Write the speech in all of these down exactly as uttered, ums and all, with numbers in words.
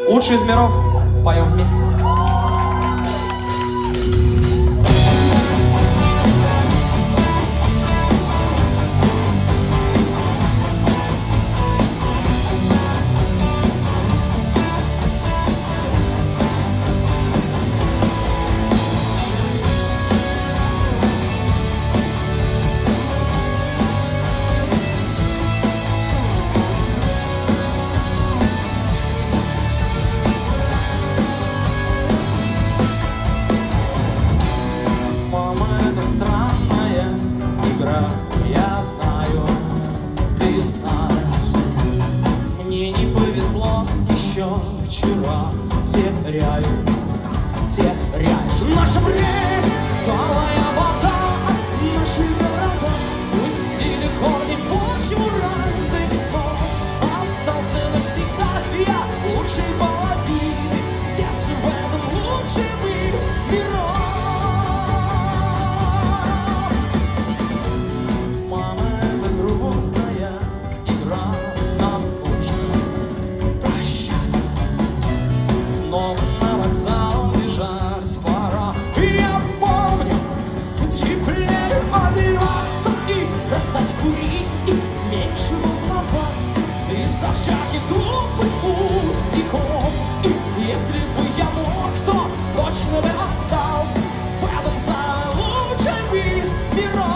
Лучший из миров. Поем вместе. Я знаю, ты знаешь, мне не повезло еще вчера. Теряю, теряешь наше время, талая вода, наши города пустили корни в почву разных снов. Остался навсегда я лучшей половины, сердце в этом лучшем из миров. Снова на вокзал бежать пора. Я помню, теплее одеваться и бросать курить, и меньше волноваться из-за всяких глупых пустяков. И если бы я мог, то точно бы остался в этом самом лучшем из миров.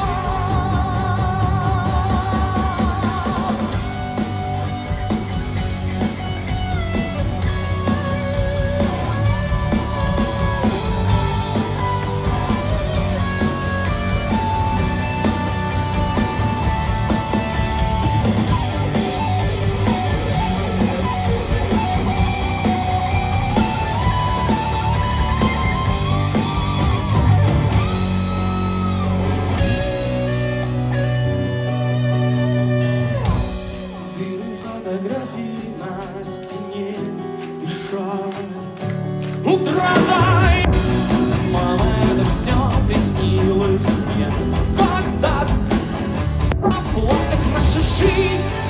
Фотографии на стене, дышать, утрата. Мама, это все приснилось мне когда-то. В заплатах наша жизнь